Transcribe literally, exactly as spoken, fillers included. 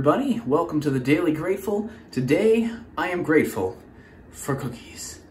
everybody, welcome to the Daily Grateful. Today, I am grateful for cookies.